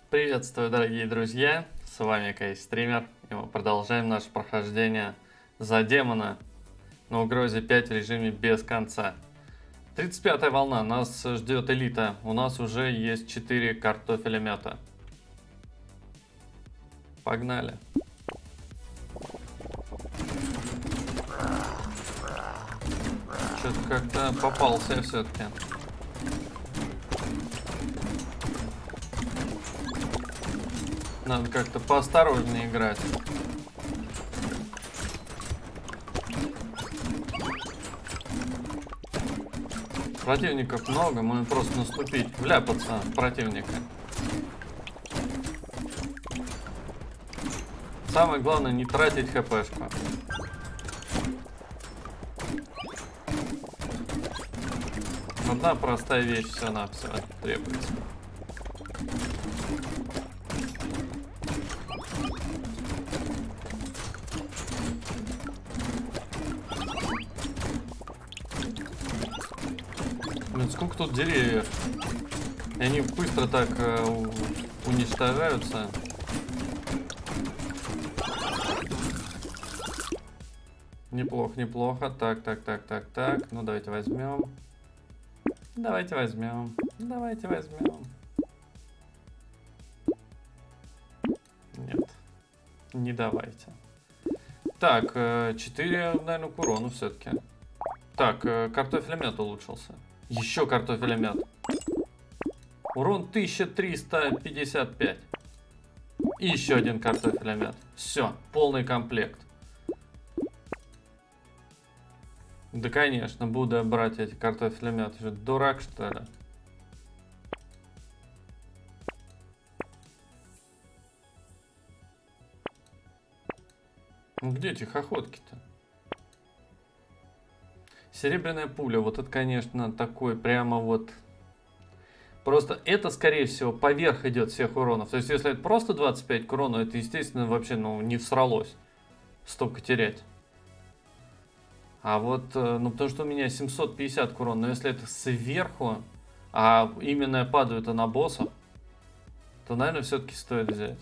Приветствую, дорогие друзья, с вами Кайстример, и мы продолжаем наше прохождение за демона на угрозе 5 в режиме без конца. 35-я волна, нас ждет элита, у нас уже есть 4 картофелемета. Погнали. Что-то как-то попался все-таки. Надо как-то поосторожнее играть. Противников много, можно просто наступить, вляпаться в противника. Самое главное не тратить хпшку. Одна простая вещь все-навсего требуется. Блин, сколько тут деревьев. И они быстро так уничтожаются. Неплохо, неплохо. Так. Ну, давайте возьмем. Давайте возьмем. Нет. Не давайте. Так, 4, наверное, к урону все-таки. Так, картофелемет улучшился. Еще картофелемет. Урон 1355. И еще один картофелемет. Все, полный комплект. Да, конечно, буду брать эти картофелеметы. Что, дурак, что ли? Ну где тихоходки-то? Серебряная пуля. Вот это, конечно, такой прямо вот... Просто это, скорее всего, поверх идет всех уронов. То есть, если это просто 25 к урону, это, естественно, вообще, ну, не всралось столько терять. А вот, ну, потому что у меня 750 к урону. Но если это сверху, а именно падают на боссов, то, наверное, все-таки стоит взять.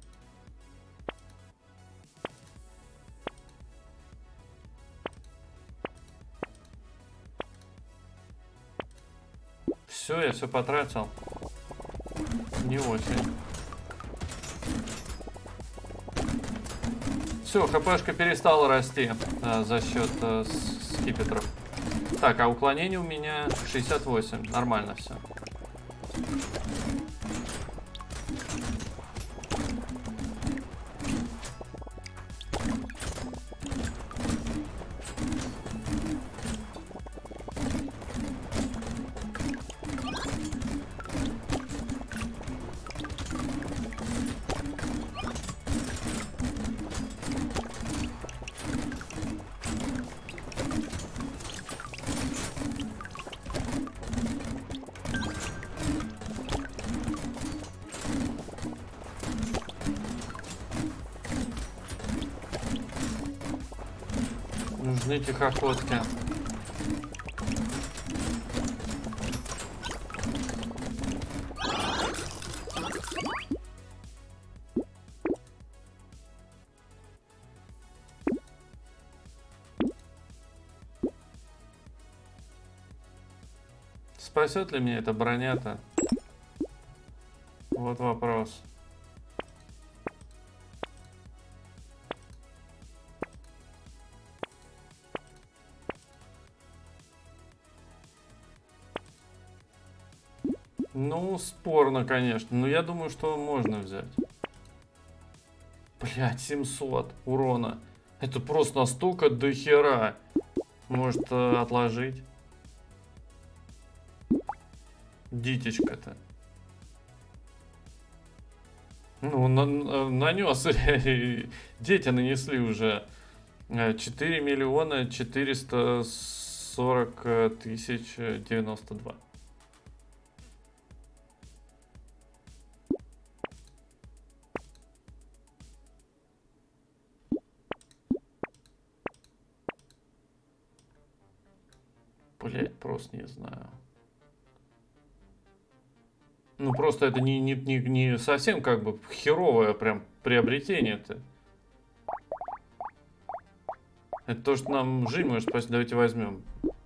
Все, я все потратил. Не очень. Все, хпшка перестала расти за счет скипетров. Так, а уклонение у меня 68. Нормально все. Нужны тихоходки. Спасет ли меня эта броня-то? Вот вопрос. Ну, спорно, конечно. Но я думаю, что можно взять. Блять, 700 урона. Это просто настолько дохера. Может, отложить? Дитечка-то. Ну, нанес. Дети нанесли уже 4 миллиона 440 тысяч 92. Блять, просто не знаю. Ну, просто это не совсем как бы херовое прям приобретение-то. Это то, что нам жизнь может спасти. Давайте возьмем.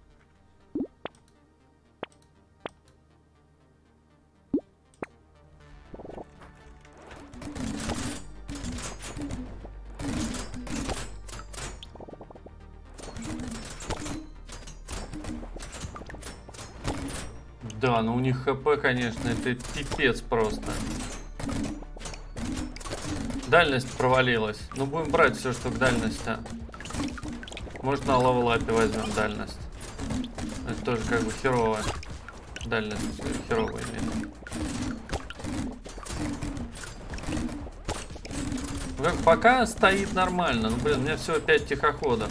Да, но у них ХП, конечно, это пипец просто. Дальность провалилась. Ну, будем брать все, что к дальности. Может, на левелапе возьмем дальность. Это тоже как бы херовая. Дальность херовая именно. Ну, как пока стоит нормально. Ну, блин, у меня всего 5 тихоходов.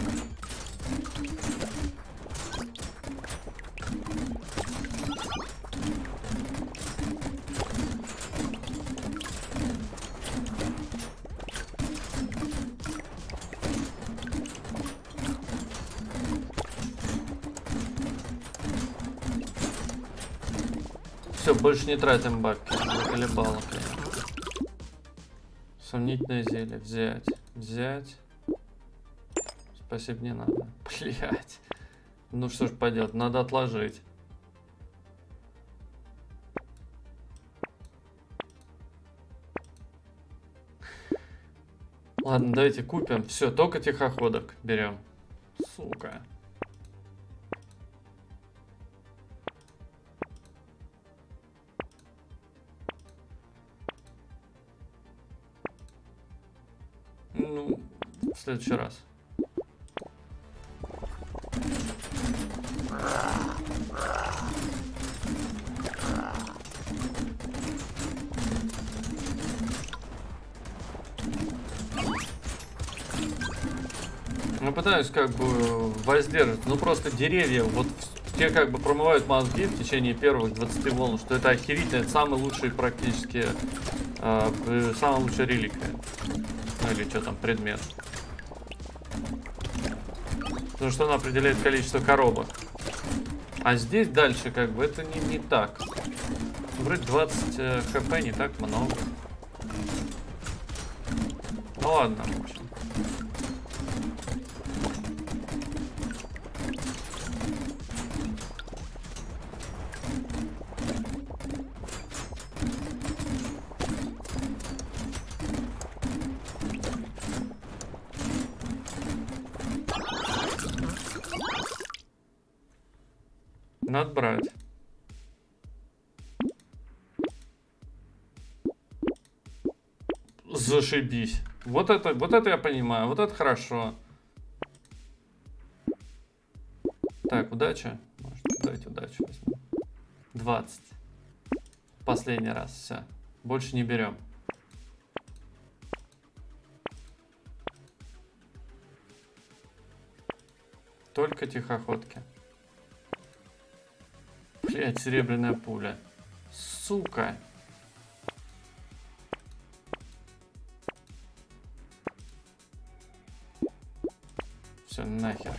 Все, больше не тратим бабки. Заколебало, конечно. Сомнительное зелье. Взять. Взять. Спасибо, не надо. Блять. Ну что ж поделать, надо отложить. Ладно, давайте купим. Все, только тихоходок берем. Сука. Ну, в следующий раз. Ну, пытаюсь как бы воздерживаться. Ну, просто деревья, вот те как бы промывают мозги в течение первых 20 волн, что это охерительно, это самый лучший практически, самая лучшая реликвия. Ну, или что там, предмет. Потому что он определяет количество коробок. А здесь дальше как бы это не так. Вроде 20 хп не так много. Ну ладно, в общем. Надо брать. Зашибись. Вот это я понимаю. Вот это хорошо. Так, удача. Может, давайте удачу возьмем. 20. Последний раз. Все. Больше не берем. Только тихоходки. Блять, серебряная пуля. Сука. Все, нахер.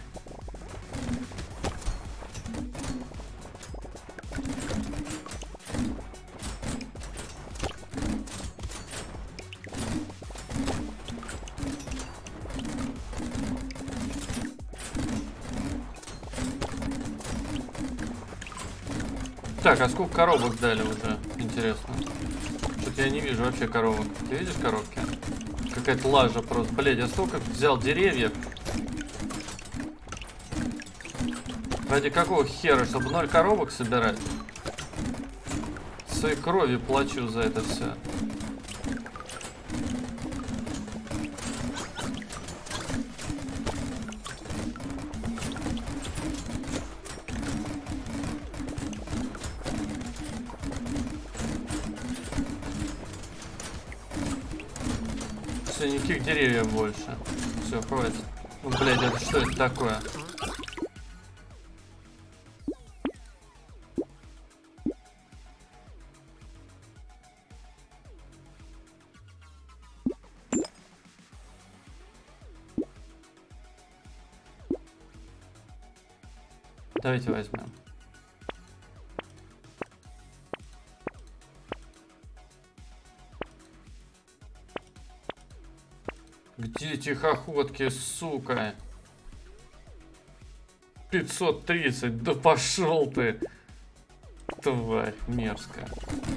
Так, а сколько коробок дали уже? Интересно. Что-то я не вижу вообще коробок. Ты видишь коробки? Какая-то лажа просто. Блядь, я столько взял деревьев. Ради какого хера? Чтобы 0 коробок собирать? Своей кровью плачу за это все. Все, никаких деревьев больше. Все, хватит. Ну, блядь, это что это такое? Давайте возьмем. Иди, тихоходки, сука. 530, да пошел ты. Тварь мерзкая.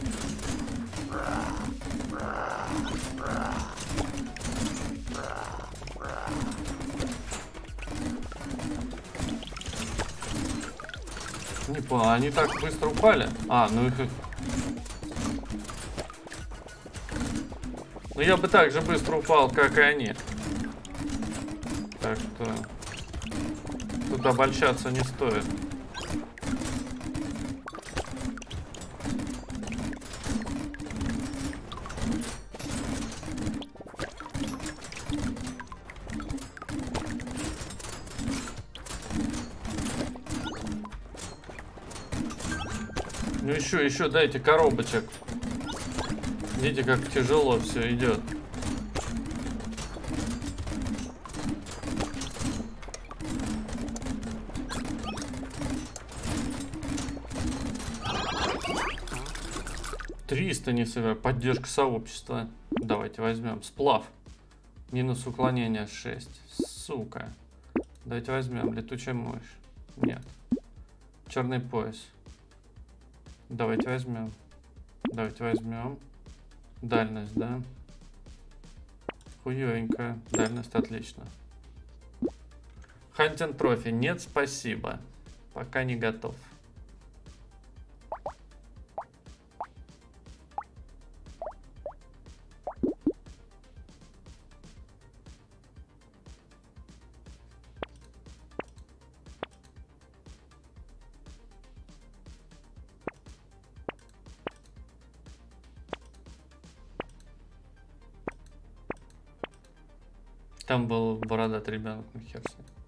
Не понял, они так быстро упали? А, ну их... Ну я бы так же быстро упал, как и они. Так что... Тут обольщаться не стоит. Ну еще дайте коробочек. Видите, как тяжело все идет. $300 не собираю. Поддержка сообщества. Давайте возьмем. Сплав. Минус уклонение 6. Сука. Давайте возьмем. Летучая мышь. Нет. Черный пояс. Давайте возьмем. Давайте возьмем. Дальность, да? Хуёнько. Дальность отлично. Хантинг трофи. Нет, спасибо. Пока не готов. Там был бородатый ребенок, ну хер с ним.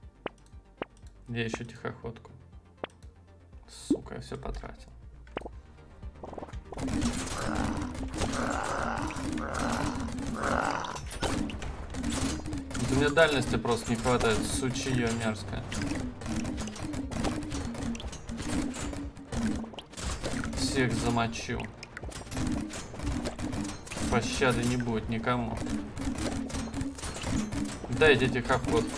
Я еще тихоходку. Сука, я все потратил. У меня дальности просто не хватает, сучье мерзкое. Всех замочу. Пощады не будет никому. Дайте тихоходку.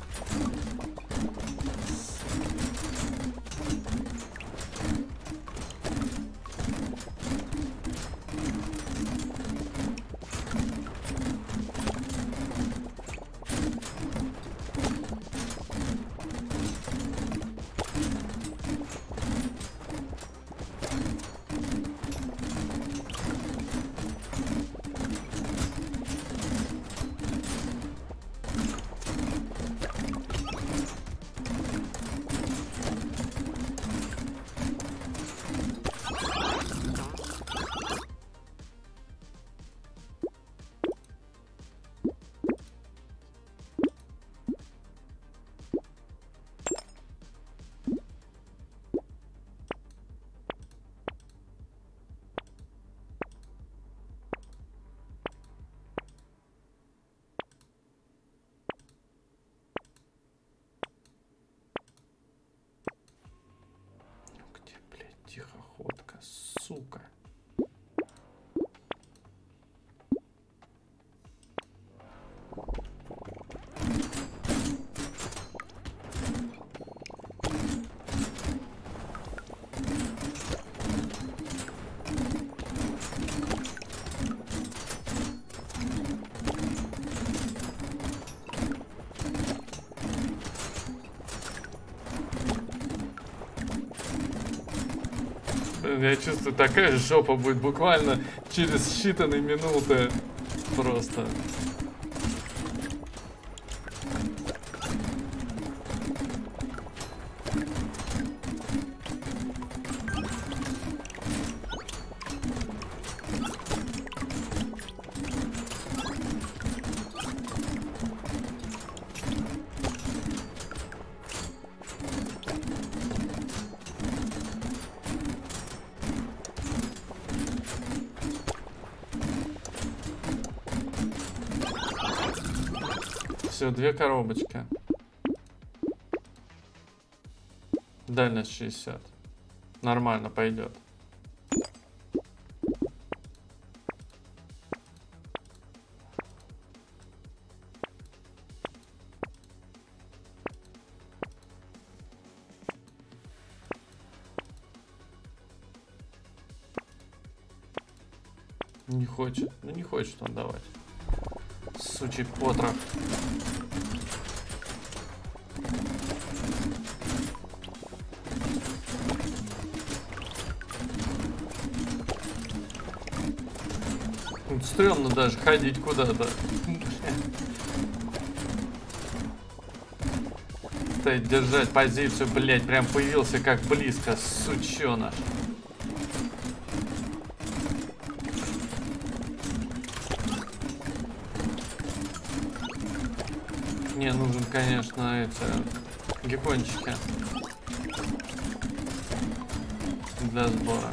Тихоходка, сука. Я чувствую, такая жопа будет буквально через считанные минуты. Просто. Все, 2 коробочки. Дальность 60. Нормально пойдет. Не хочет. Ну не хочет он давать. Сучий потрох. Стрёмно даже ходить куда-то. Стоять, держать позицию, блять, прям появился как близко, сучёныш. Мне нужен, конечно, эти геккончики для сбора.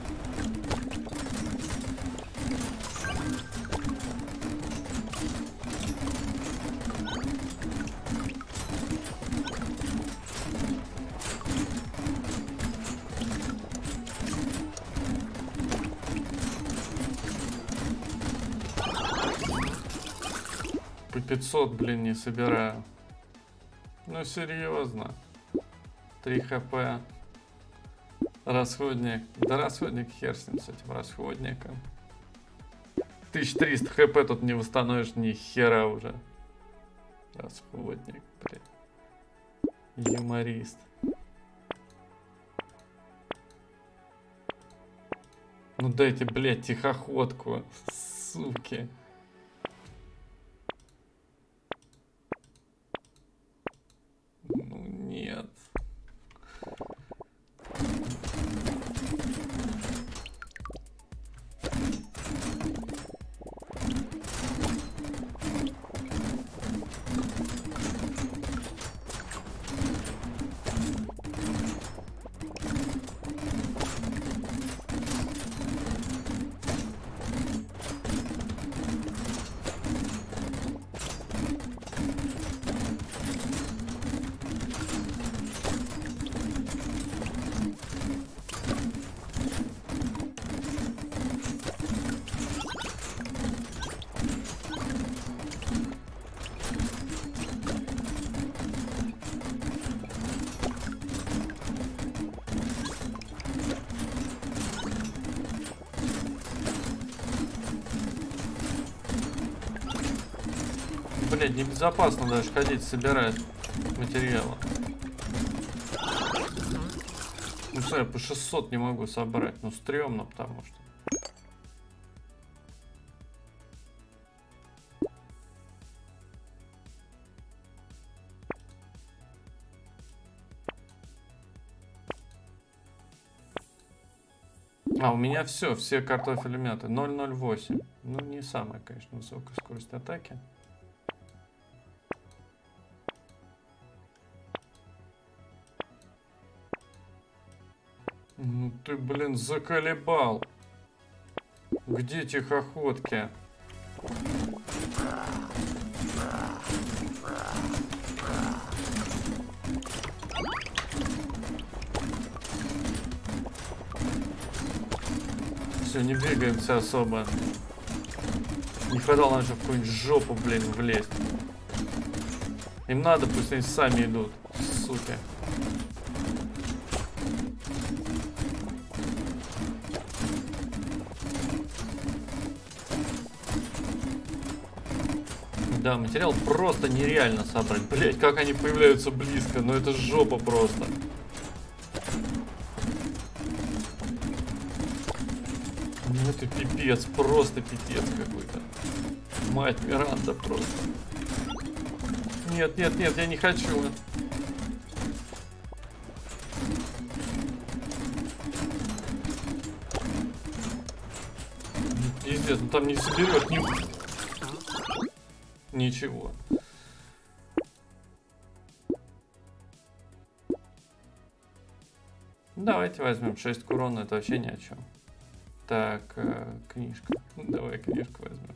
По 500, блин, не собираю. Ну, серьезно. 3 хп. Расходник. Да расходник хер с ним, с этим расходником. 1300 хп тут не восстановишь ни хера уже. Расходник, блин. Юморист. Ну дайте, блядь, тихоходку. Суки. Ну нет. Блядь, небезопасно даже ходить, собирать материалы. Ну что, я по 600 не могу собрать. Ну, стрёмно, потому что. А, у меня все картофелеметы. 008. Ну, не самая, конечно, высокая скорость атаки. Ну ты, блин, заколебал. Где тихоходки? Все, не двигаемся особо. Не хватало нам еще в какую-нибудь жопу, блин, влезть. Им надо, пусть они сами идут, суки. Да, материал просто нереально собрать. Блять, как они появляются близко, ну это жопа просто. Ну это пипец, просто пипец какой-то. Мать Миранда просто. Нет, нет, нет, я не хочу. Пиздец, ну там не соберешь ничего. Давайте возьмем 6 курон, это вообще ни о чем. Так, книжка. Давай книжку возьмем.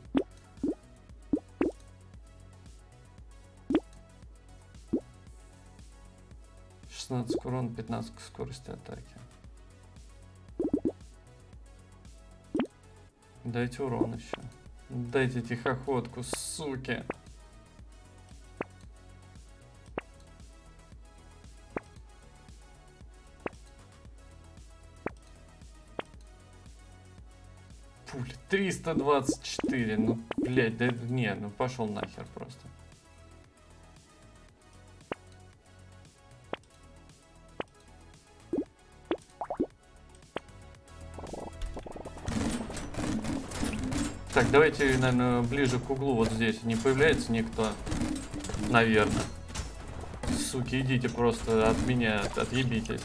Урон, 15 скорости атаки. Дайте урон еще. Дайте тихоходку, суки. Пуля 324. Ну, блядь, да не, ну пошел нахер просто. Так, давайте, наверное, ближе к углу вот здесь. Не появляется никто? Наверное. Суки, идите просто от меня, отъебитесь.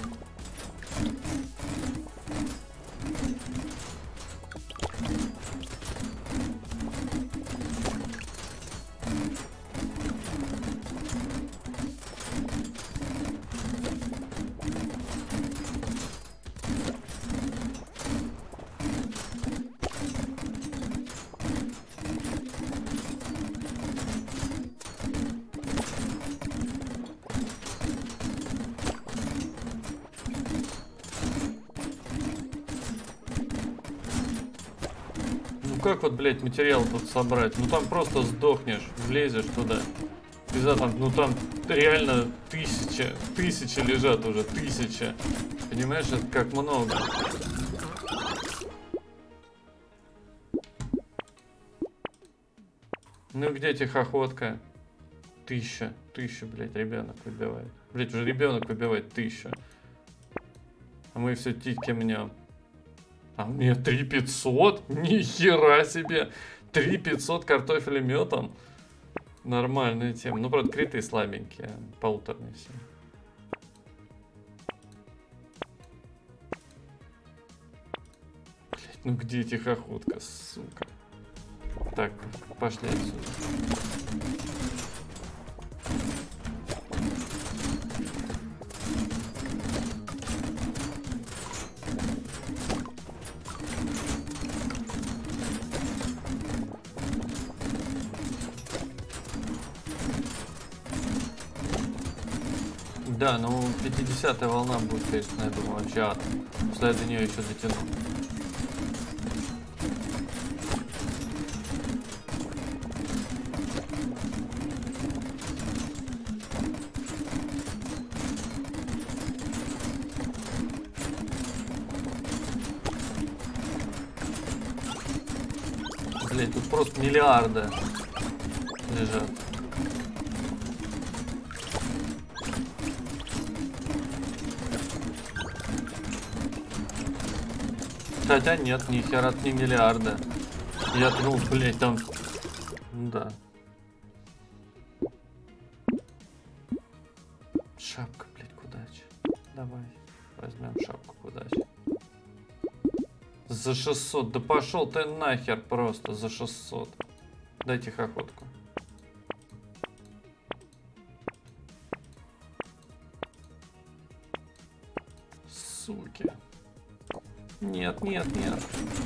Как вот, блядь, материал тут собрать? Ну там просто сдохнешь, влезешь туда. Пизда там, ну там реально тысячи лежат уже, тысячи. Понимаешь, это как много. Ну где тихоходка? Тысяча, блядь, ребенок выбивает. Блядь, уже ребенок выбивает 1000. А мы все тики мнем. А мне 3500? Нихера себе! 3500 картофелеметом. Нормальная тема. Ну, правда, криты слабенькие. Полуторные все. Блять, ну где тихоходка, сука? Так, пошли отсюда. Да, ну 50-я волна будет, конечно, я думаю, вообще ад. Что я до нее еще дотяну. Блять, тут просто миллиарды лежат. Хотя нет, ни хера, не миллиарда. Я думал, блять, там... Да. Шапка, блять, к удаче. Давай, возьмем шапку к удаче. За 600, да пошел ты нахер просто, за 600. Дай тихоходку. Суки. Нет, нет, нет.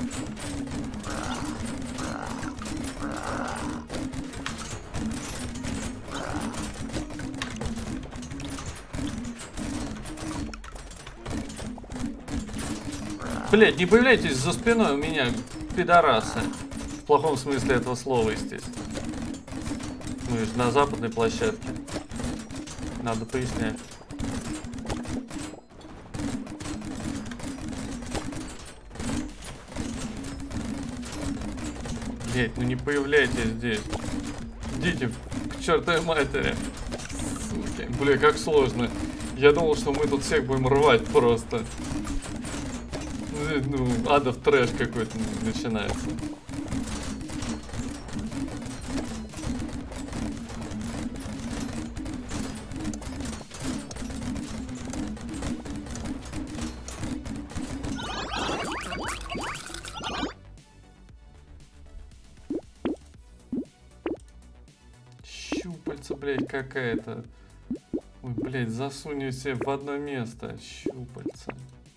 Блять, не появляйтесь за спиной у меня, пидорасы. В плохом смысле этого слова, естественно. Мы же на западной площадке. Надо пояснять. Блять, ну не появляйтесь здесь. Идите к чертовой матери. Суки. Бля, как сложно. Я думал, что мы тут всех будем рвать просто. Ну, адов трэш какой-то начинается. Щупальца, блядь, какая-то. Ой, блядь, засунь ее себе в одно место. Щупальца.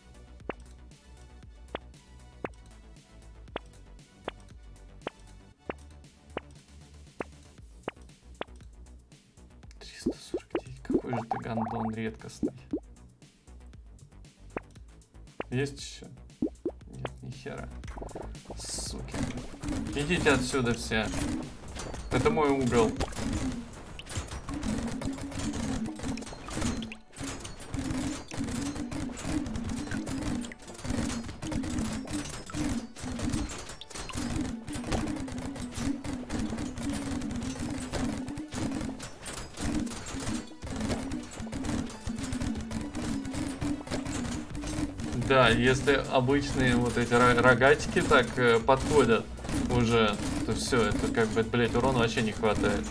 Какой же ты гандон редкостный. Есть еще? Нет, ни хера. Суки. Идите отсюда все. Это мой угол. Да, если обычные вот эти рогатики так подходят уже, то все, это как бы, блять, урона вообще не хватает.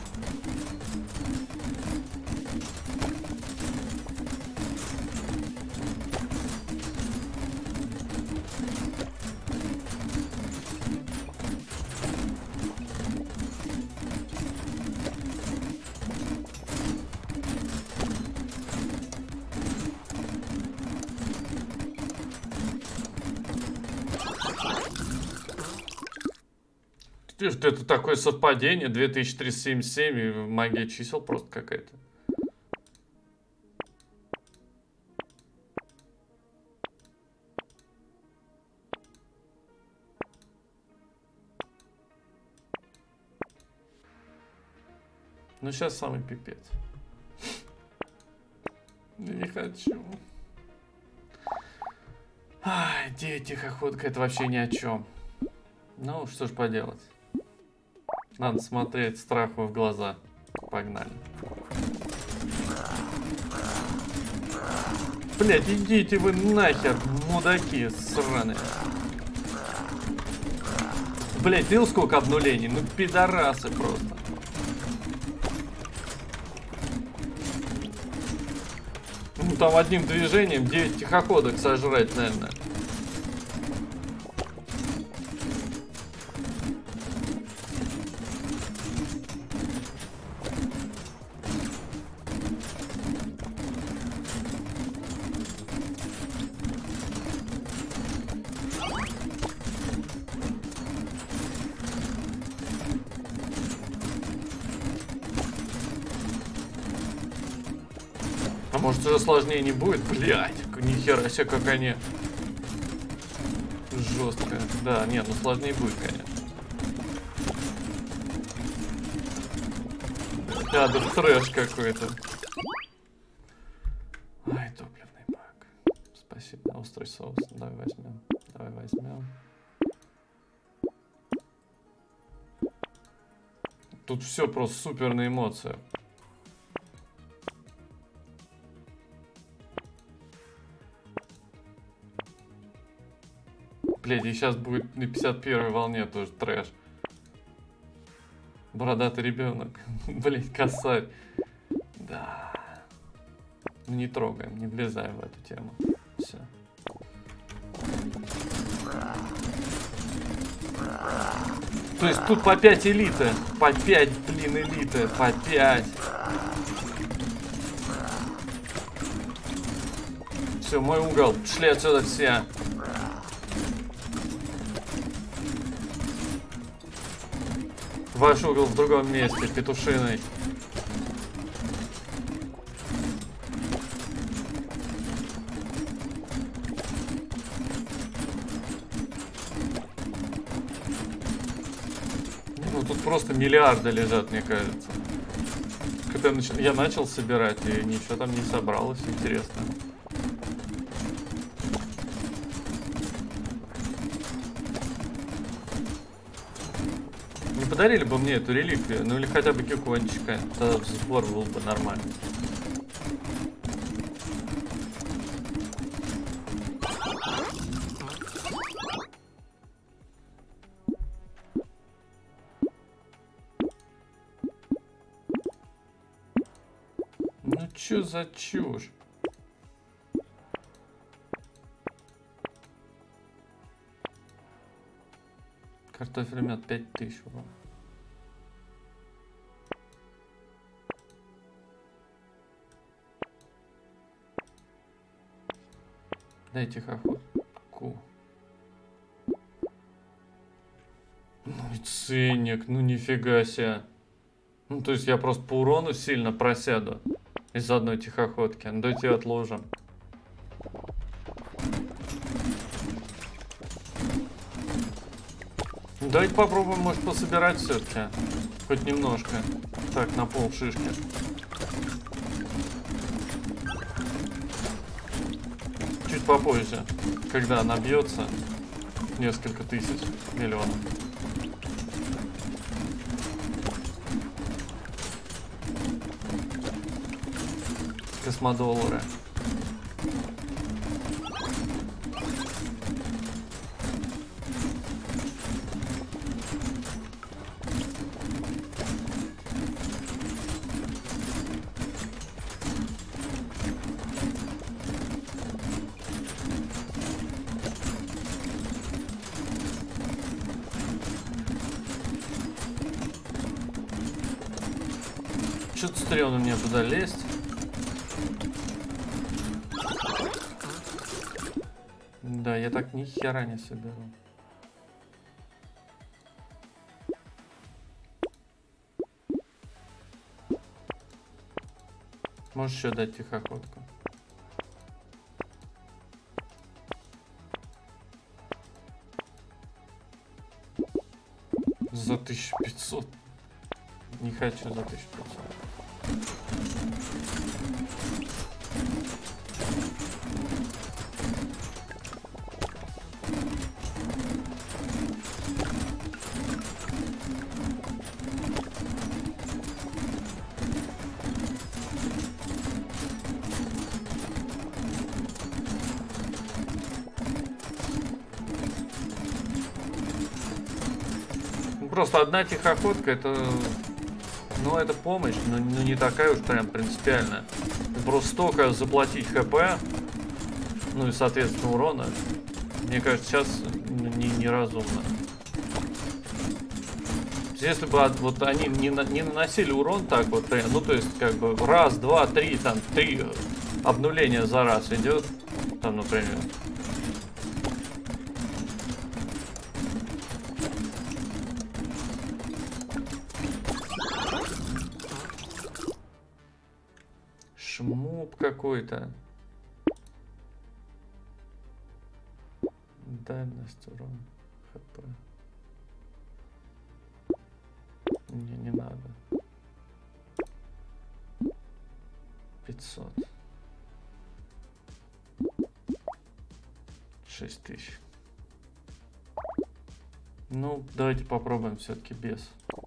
Это такое совпадение, 2377 и магия чисел просто какая-то. Ну сейчас самый пипец. Я не хочу. Ай, 9 тихоходка, это вообще ни о чем. Ну, что ж поделать. Надо смотреть страху в глаза. Погнали. Блять, идите вы нахер, мудаки сраные. Блять, ты сколько обнулений? Ну, пидорасы просто. Ну, там одним движением 9 тихоходок сожрать, наверное. А может уже сложнее не будет? Блять, нихера себе, как они жестко. Да, нет, ну сложнее будет, конечно. Да, да трэш какой-то. Ай, топливный бак. Спасибо, острый соус. Давай возьмем. Давай возьмем. Тут все просто супер на эмоциях. Блядь, и сейчас будет на 51-й волне тоже трэш. Бородатый ребенок. Блядь, косарь. Да. Не трогаем, не влезаем в эту тему. Все. То есть тут по 5 элиты. По 5, блин, элиты. По 5. Все, мой угол. Шли отсюда все. Ваш угол в другом месте, петушиной. Ну тут просто миллиарды лежат, мне кажется. Когда я начал собирать, и ничего там не собралось, интересно. Подарили бы мне эту реликвию, ну или хотя бы кикончика, тогда сбор был бы нормальный. Ну чё за чушь? Картофель мед 5000 урон. Дайте тихоходку. Ну и ценник, ну нифига себе. Ну то есть я просто по урону сильно просяду из одной тихоходки. Ну давайте отложим. Давайте попробуем, может, пособирать все-таки. Хоть немножко. Так, на пол шишки. Чуть попозже, когда набьется несколько тысяч, миллионов. Космодоллары. Что-то стрёмно мне туда лезть. Да, я так ни хера не соберу. Можешь еще дать тихоходку. За 1500. Не хочу за 1500. Просто одна тихоходка, это, ну, это помощь, но не такая уж прям принципиальная. Просто столько заплатить ХП, ну и, соответственно, урона, мне кажется, сейчас неразумно. Если бы вот они не наносили урон так вот, ну, то есть, как бы, раз, два, три, там, 3 обнуления за раз идет, там, например. Шмуп какой-то. Дальность урон. ХП. Не надо. 500. 6000. Ну, давайте попробуем все-таки без.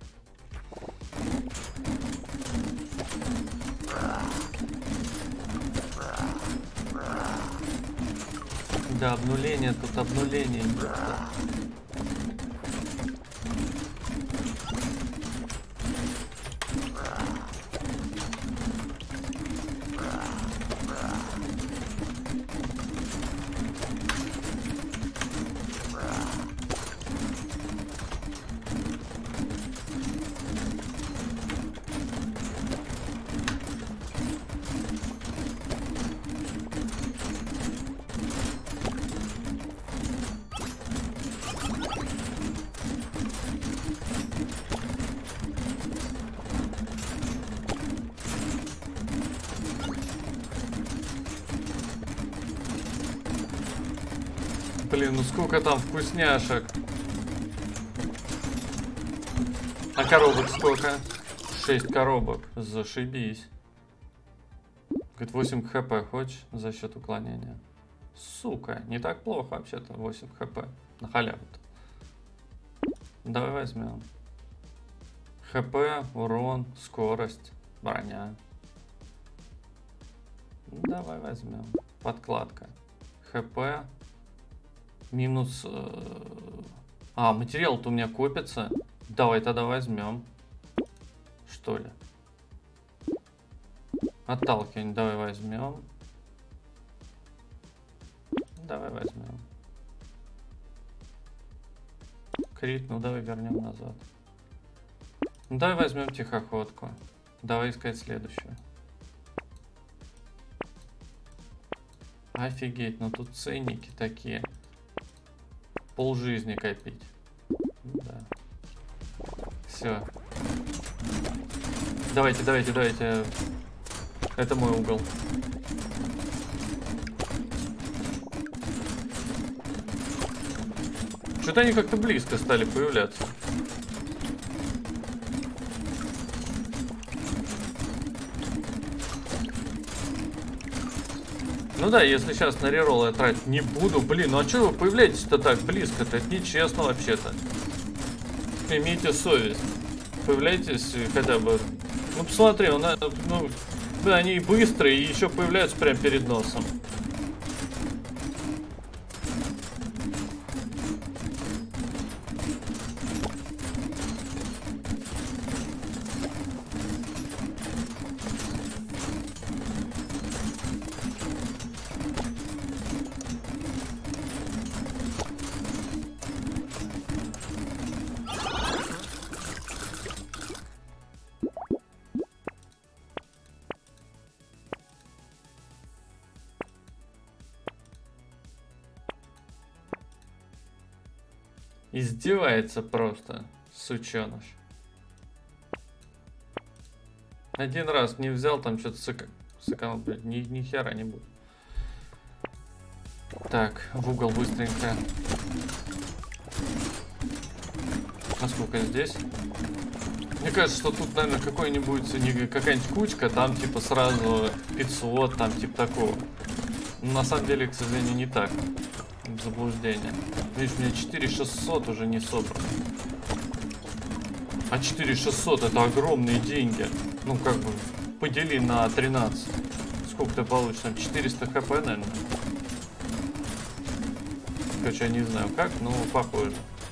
Да, обнуление, тут обнуление идет. Да. Блин, ну сколько там вкусняшек. А коробок сколько? 6 коробок. Зашибись. Говорит, 8 хп хочешь за счет уклонения? Сука, не так плохо вообще-то. 8 хп. На халяву-то. Давай возьмем. ХП, урон, скорость, броня. Давай возьмем. Подкладка. ХП. Минус... материал-то у меня копится. Давай тогда возьмем. Что ли? Отталкивание давай возьмем. Давай возьмем. Крит, ну давай вернем назад. Ну, давай возьмем тихоходку. Давай искать следующую. Офигеть, ну тут ценники такие. Полжизни копить. Да. Все. Давайте. Это мой угол. Что-то они как-то близко стали появляться. Ну да, если сейчас на реролл я тратить не буду. Блин, ну а что вы появляетесь-то так близко-то? Это нечестно вообще-то. Имейте совесть. Появляйтесь хотя бы. Ну посмотри, ну, да, они быстрые и еще появляются прямо перед носом. Издевается просто, сученыш. Один раз не взял, там что-то сэкономил, блядь, ни хера не будет. Так, в угол быстренько. А сколько здесь? Мне кажется, что тут, наверное, какая-нибудь кучка, там типа сразу 500, там типа такого. Но на самом деле, к сожалению, не так. Заблуждение. Видишь, у меня 4600 уже не собрано. А 4600 это огромные деньги. Ну, как бы, подели на 13. Сколько ты получишь? Там 400 хп, наверное. Короче, я не знаю как, но похоже.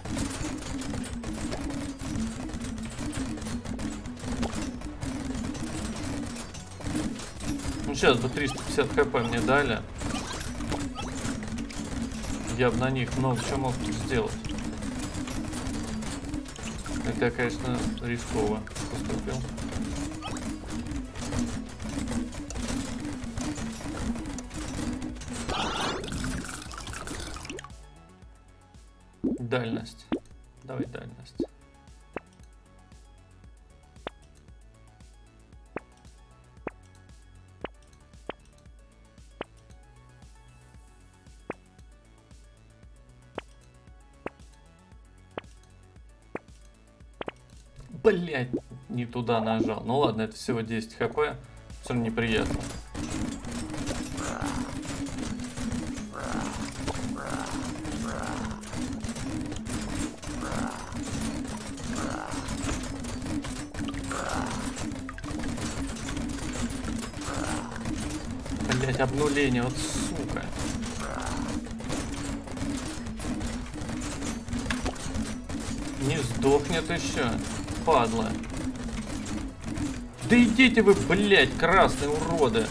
Ну, сейчас бы 350 хп мне дали. Я бы на них много чего мог сделать. Это я, конечно, рисково поступил. Дальность. Давай дальность. Блять, не туда нажал. Ну ладно, это всего 10 хп. Все равно неприятно. Блять, обнуление, вот сука. Не сдохнет еще, падла. Да идите вы, блять, красные уроды.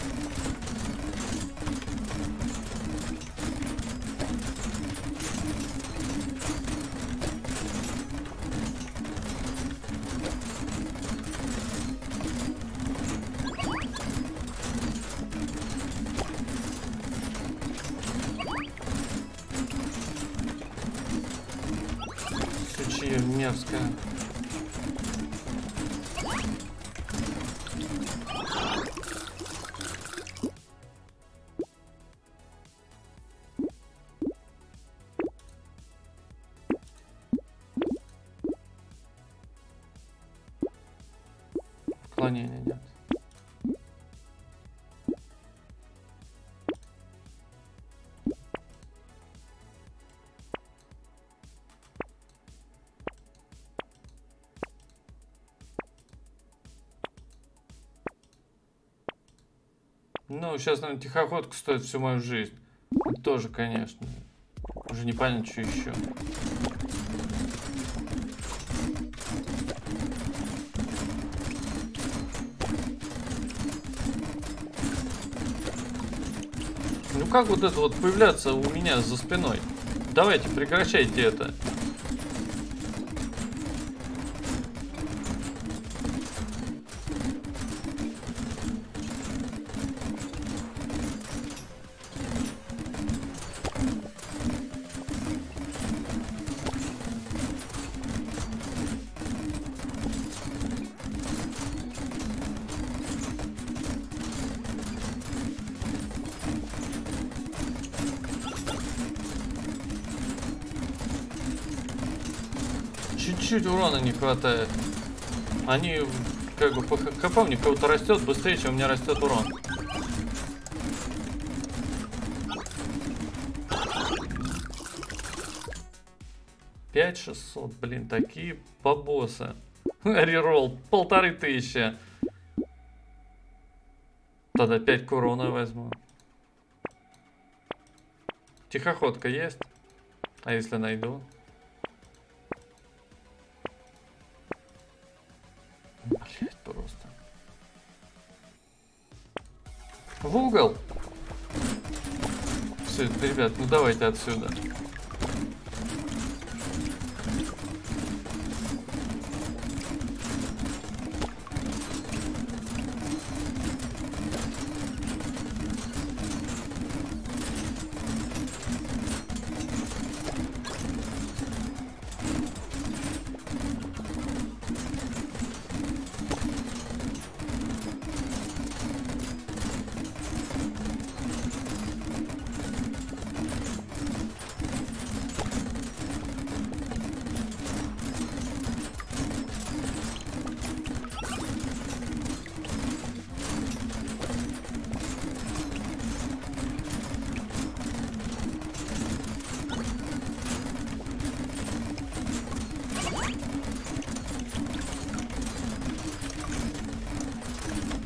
Сучье мерзкое. Отклонения нет. Ну, сейчас, наверное, тихоходка стоит всю мою жизнь. Тоже, конечно. Уже непонятно, что еще. Ну как вот это вот появляться у меня за спиной? Давайте, прекращайте это. Чуть-чуть урона не хватает. Они, как бы, по ХП у них кого-то растет быстрее, чем у меня растет урон. Пять 600, блин, такие бабосы. Реролл 1500. Тогда 5 к урону возьму. Тихоходка есть? А если найду? Блять, просто. В угол. Все, ребят, ну давайте отсюда.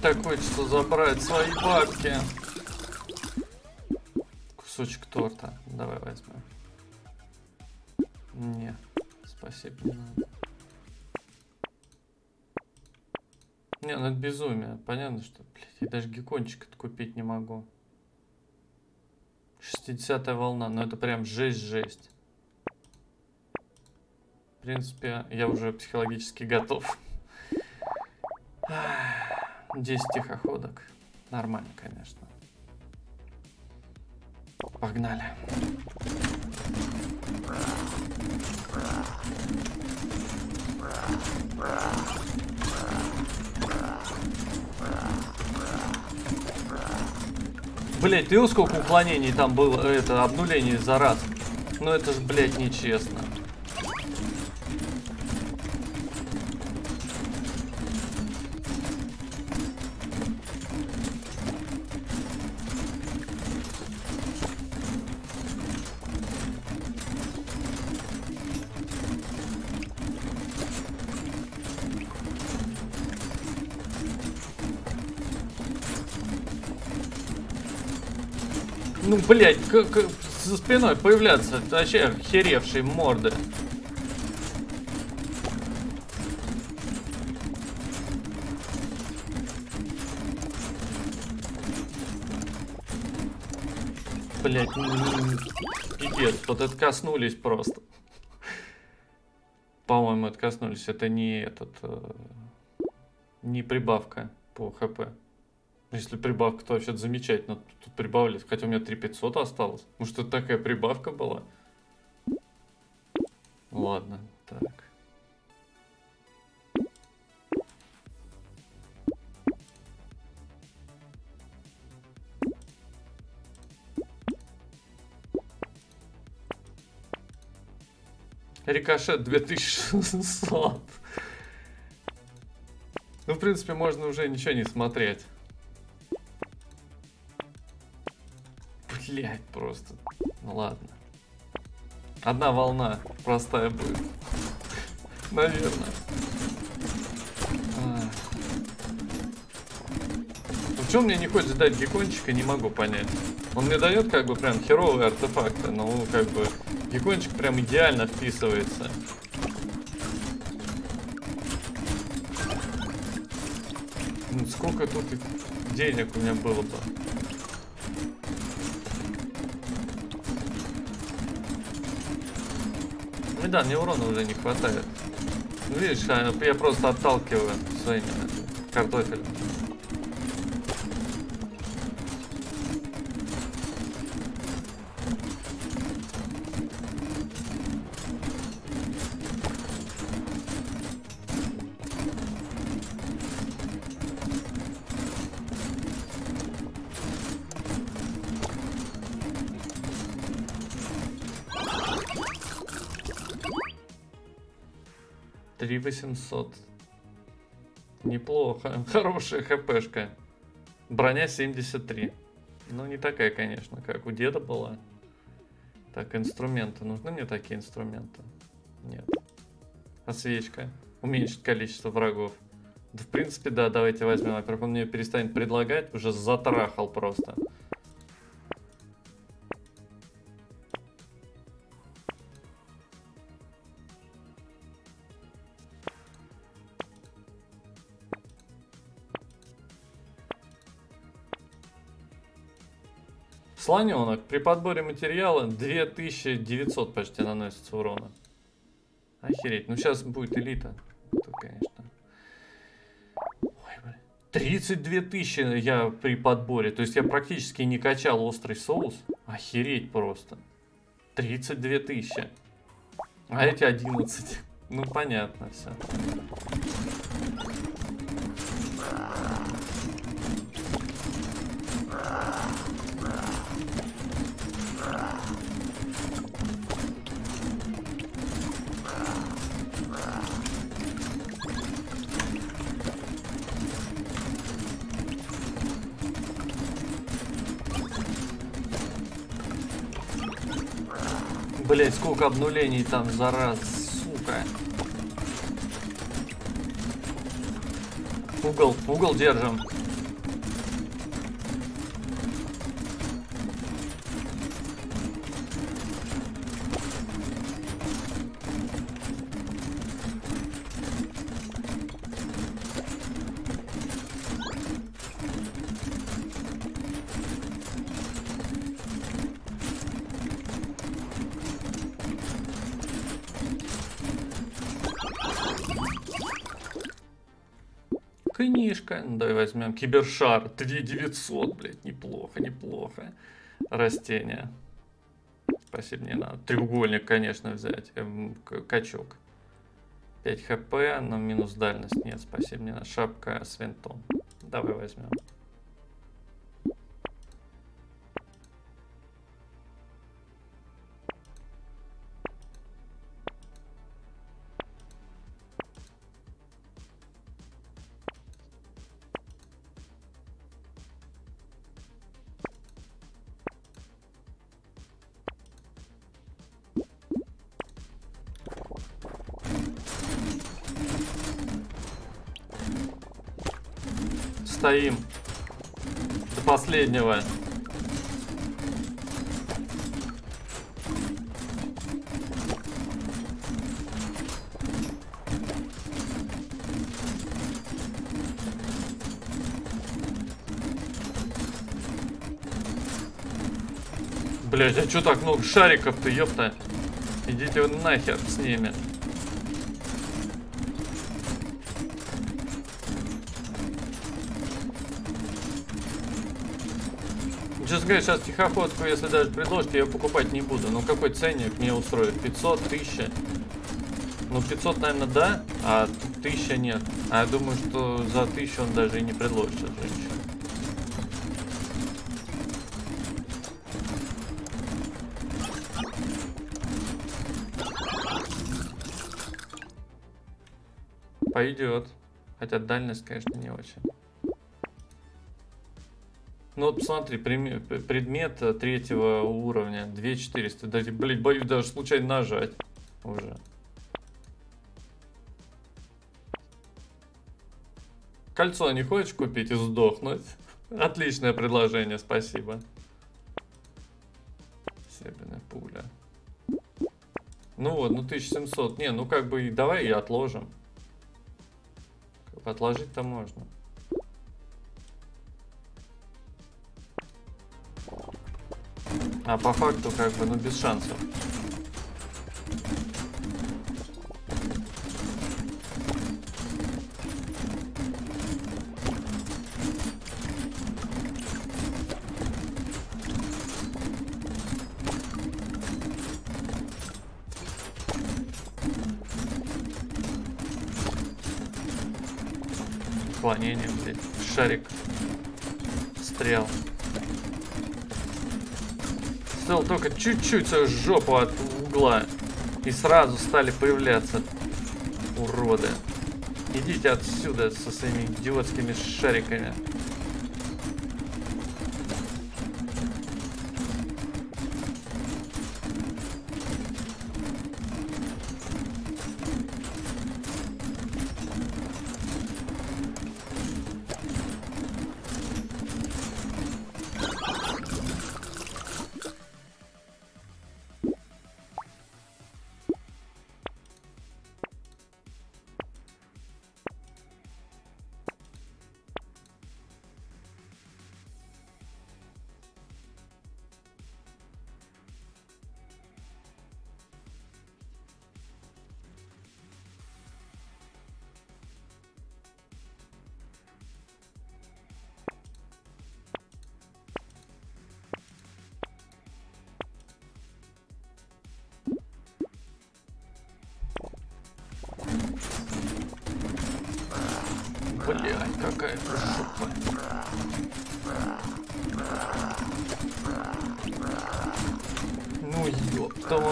Так хочется забрать свои бабки. Кусочек торта. Давай возьмем. Не, спасибо, не надо. Не, ну это безумие. Понятно, что, блядь, я даже геккончик купить не могу. 60-я волна, но это прям жесть. В принципе, я уже психологически готов. 10 тихоходок. Нормально, конечно. Погнали. Блять, ты видел, сколько уклонений там было, это, обнулений за раз? Ну это ж, блять, нечестно. Ну, блядь, как за спиной появляться, это вообще охеревшие морды. Блядь, пипец, вот это коснулись просто. По-моему, это коснулись, это не этот, не прибавка по ХП. Если прибавка, то вообще замечательно. Тут прибавили. Хотя у меня 3500 осталось. Может, это такая прибавка была? Ладно, так. Рикошет 2600. Ну, в принципе, можно уже ничего не смотреть. Блять, просто. Ну ладно. Одна волна простая будет. Наверное. В чем мне не хочет дать геккончика, не могу понять. Он мне дает как бы прям херовые артефакты, но как бы геккончик прям идеально вписывается. Ну, сколько тут денег у меня было бы. Ну да, мне урона уже не хватает. Видишь, я просто отталкиваю своими картофелем. Три 800. Неплохо. Хорошая хпшка. Броня 73. Ну, не такая, конечно, как у деда была. Так, инструменты. Нужны мне такие инструменты? Нет. А свечка? Уменьшит количество врагов. Да, в принципе, да, давайте возьмем. Во-первых, он мне перестанет предлагать. Уже затрахал просто. Слоненок. При подборе материала 2900 почти наносится урона. Охереть. Ну сейчас будет элита. Это, конечно. Ой, блин. 32 тысячи я при подборе. То есть я практически не качал острый соус. Охереть просто. 32 тысячи. А эти 11. Ну понятно все. Блять, сколько обнулений там за раз, сука. Угол держим. Книжка. Ну, давай возьмем кибершар. 2900, блядь, неплохо, неплохо. Растение. Спасибо, не надо. Треугольник, конечно, взять. Качок. 5 хп, но минус дальность. Нет, спасибо, не надо. Шапка с винтом. Давай возьмем. Стоим до последнего. Блять, а чё так много шариков-то, ёпта? Идите вы нахер с ними. Честно говоря, сейчас тихоходку, если даже предложите, я ее покупать не буду. Ну какой ценник мне устроит? 500, 1000? Ну 500, наверное, да, а 1000 нет. А я думаю, что за 1000 он даже и не предложит сейчас женщину. Пойдет. Хотя дальность, конечно, не очень. Ну вот посмотри, предмет 3-го уровня, 2400. Да, блин, боюсь даже случайно нажать уже. Кольцо не хочешь купить и сдохнуть? Отличное предложение, спасибо. Серебряная пуля. Ну вот, ну 1700. Не, ну как бы давай и отложим. Отложить-то можно. А по факту как бы, ну без шансов. Отклонение, блядь. Шарик. Стрел. Сделал только чуть-чуть свою жопу от угла. И сразу стали появляться уроды. Идите отсюда со своими идиотскими шариками. Блядь, какая жопа. Ну ёпта.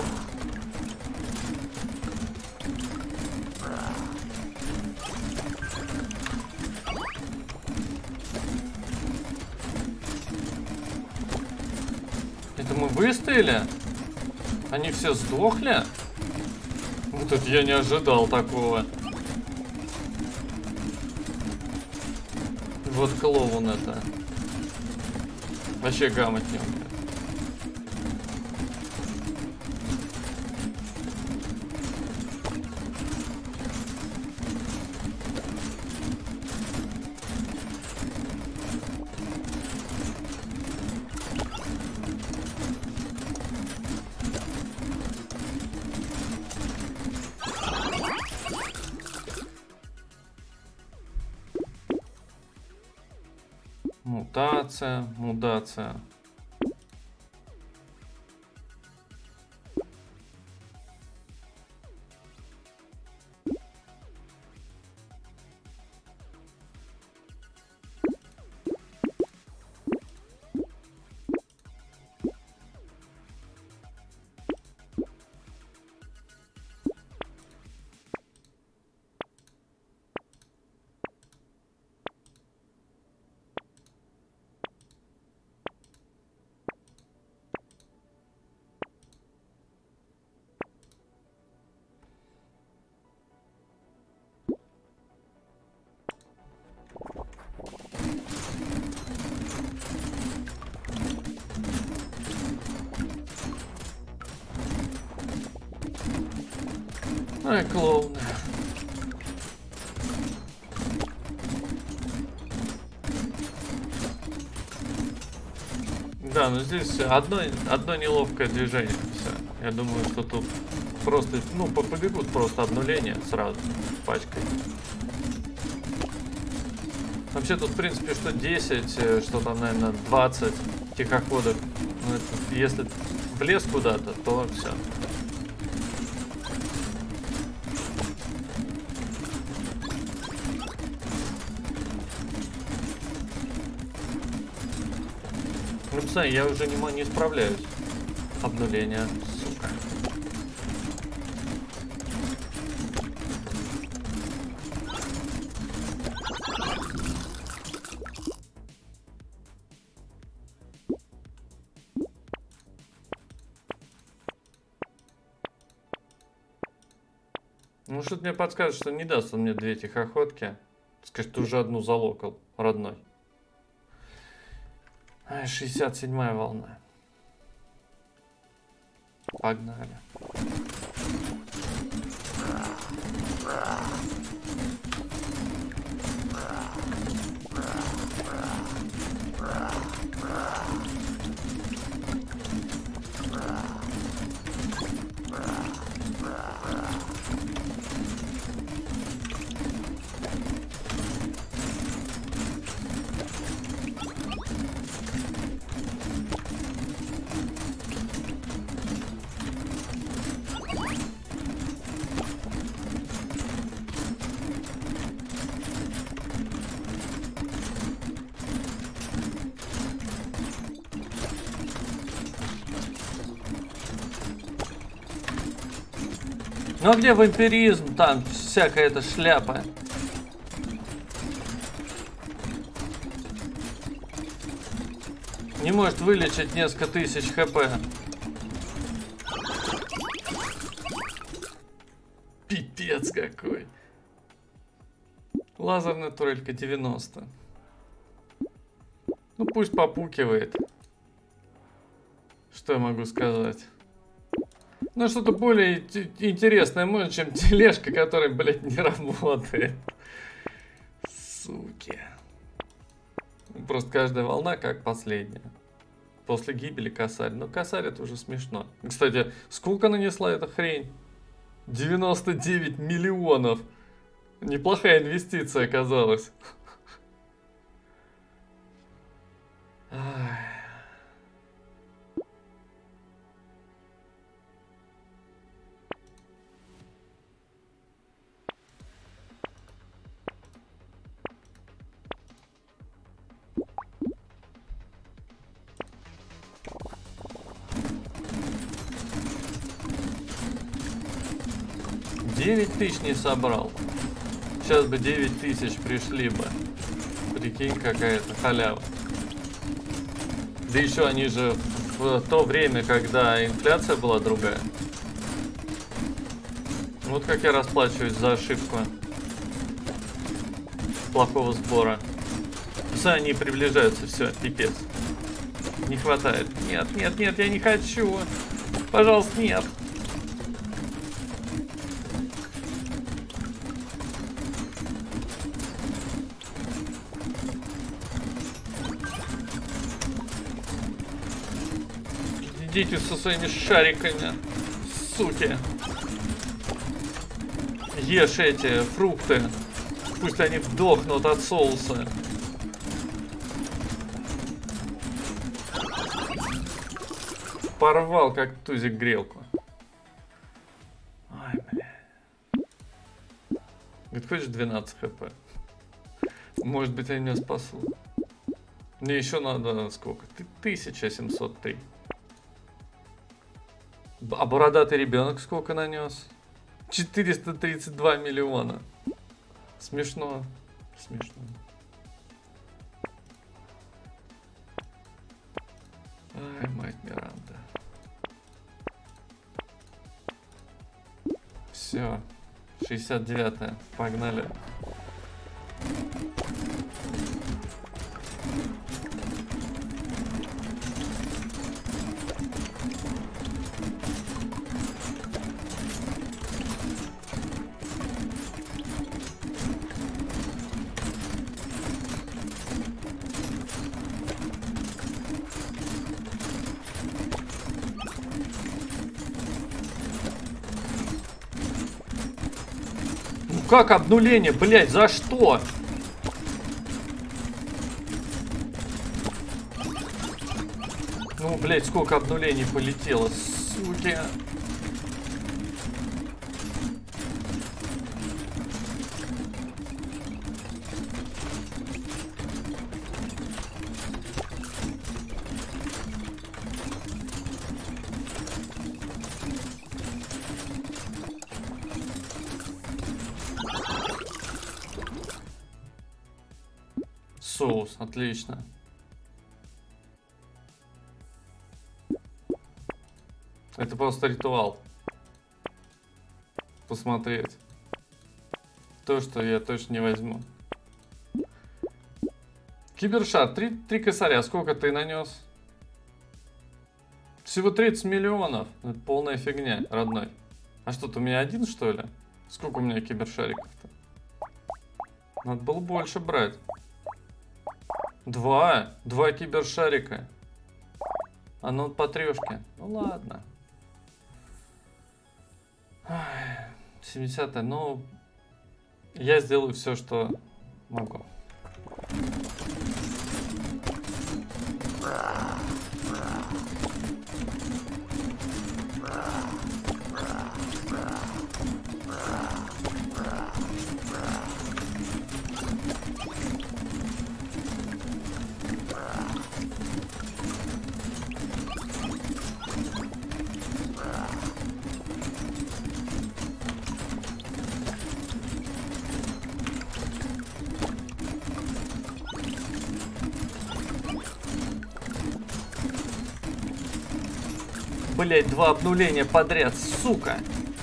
Это мы выстояли? Они все сдохли? Вот это я не ожидал такого. Вот клоун это. Вообще гамать не умеет. Мутация, мутация. Ай, клоуны. Да, но здесь одно неловкое движение. Все. Я думаю, что тут просто, ну, побегут просто обнуления сразу пачкой. Вообще тут, в принципе, что 10, что там, наверное, 20 тихоходов. Ну, это, если в лес куда-то, то все. Ну, пацаны, я уже не справляюсь. Обнуление, сука. Ну, что-то мне подскажет, что не даст он мне 2 тихоходки. Скажет, ты уже одну залокал, родной. 67-я волна. Погнали. Ну а где вампиризм? Там всякая эта шляпа. Не может вылечить несколько тысяч хп. Пипец какой. Лазерная турелька 90. Ну пусть попукивает. Что я могу сказать? Ну, что-то более интересное, может, чем тележка, которая, блядь, не работает. Суки. Просто каждая волна как последняя. После гибели косарь. Но косарь это уже смешно. Кстати, сколько нанесла эта хрень? 99 миллионов. Неплохая инвестиция оказалась. Ай. 9 тысяч не собрал. Сейчас бы 9 тысяч пришли бы. Прикинь, какая-то халява. Да еще они же в то время, когда инфляция была другая. Вот как я расплачиваюсь за ошибку плохого сбора. Все, они приближаются, все, пипец. Не хватает. Нет, нет, нет, я не хочу. Пожалуйста, нет. Идите со своими шариками, суки. Ешь эти фрукты. Пусть они вдохнут от соуса. порвал, как тузик грелку. Ой, бля. Говорит, хочешь 12 хп? Может быть, они меня спасут. Мне еще надо сколько? 1703. А бородатый ребенок сколько нанес? 432 миллиона. Смешно. Смешно. Ай, мать Миранда. Все. 69-е. Погнали. Как обнуление, блять, за что? Ну, блять, сколько обнулений полетело, суки. Соус, отлично. Это просто ритуал. Посмотреть. То, что я точно не возьму. Кибершар, 3 косаря. Сколько ты нанес? Всего 30 миллионов. Это полная фигня, родной. А что-то у меня один, что ли? Сколько у меня кибершариков-то? Надо было больше брать. Два кибершарика. А ну по трешке. Ну ладно. 70-е. Ну, я сделаю все, что могу. Блять, 2 обнуления подряд, сука.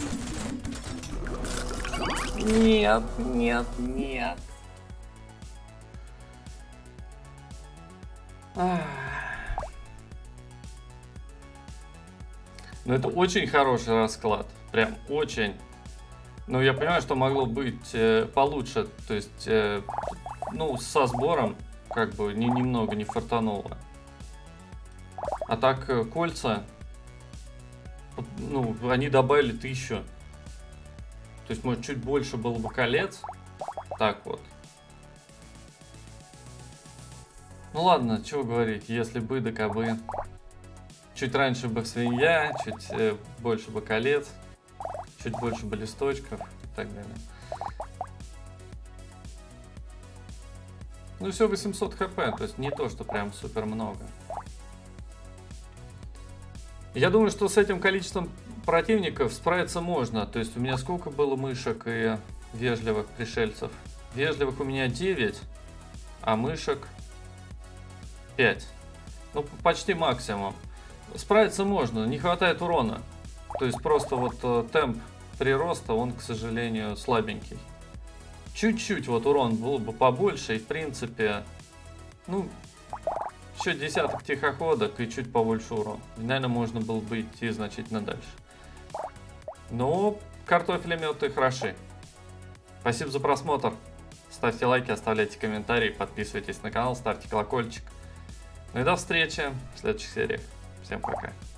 Нет, нет, нет. Ну это очень хороший расклад. Прям очень. Но я понимаю, что могло быть получше. То есть, ну, со сбором, как бы, немного не фартануло. А так, кольца, ну, они добавили 1000. То есть, может, чуть больше было бы колец. Так вот. Ну ладно, чего говорить, если бы, да кабы. Чуть раньше бы свинья, чуть больше бы колец, чуть больше бы листочков и так далее. Ну все 800 хп, то есть не то, что прям супер много. Я думаю, что с этим количеством противников справиться можно. То есть у меня сколько было мышек и вежливых пришельцев? Вежливых у меня 9, а мышек 5. Ну почти максимум. Справиться можно, не хватает урона. То есть просто вот темп прироста, он, к сожалению, слабенький. Чуть-чуть вот урон был бы побольше, и в принципе, ну, еще десяток тихоходок и чуть побольше урон. И, наверное, можно было бы идти значительно дальше. Но картофелеметы хороши. Спасибо за просмотр. Ставьте лайки, оставляйте комментарии, подписывайтесь на канал, ставьте колокольчик. Ну и до встречи в следующих сериях. Всем пока.